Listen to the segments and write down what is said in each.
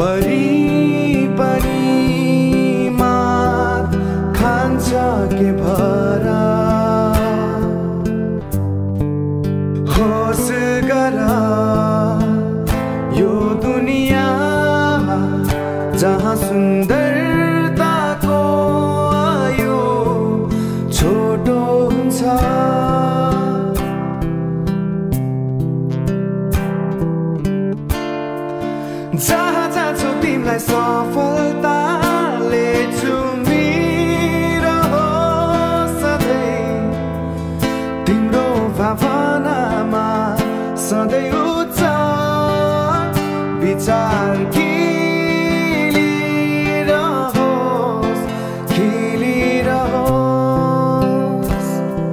परी परी मात खान्छ के भरा होस गर यो दुनियाँमा जहाँ सुन्दरताको आयु छोटो हुन्छ जहाँ जान्छौ तिमीलाई सफलताले चुमिरहोस् सधैँ तिम्रो भावनामा सधैँ उच्च विचार खिलिरहोस् खिलिरहोस्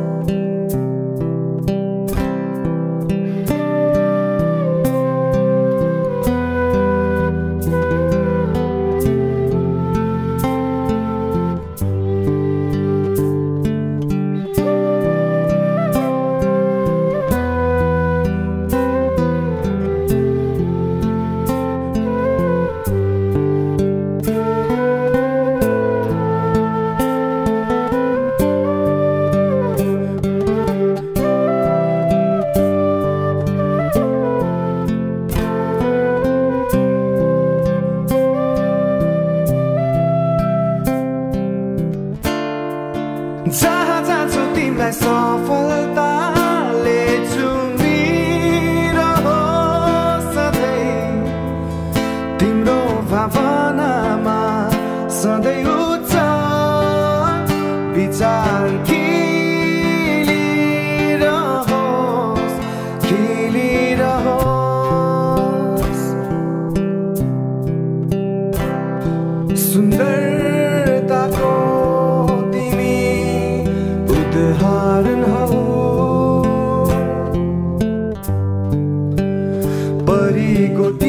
जहाँ जान्छौ तिमीलाई सफलताले चुमिरहोस् सधैँ तिम्रो भावनामा सधैँ उच्च विचार खिलिरहोस् खिलिरहोस् सुन्दरताको उदाहरण हो परीको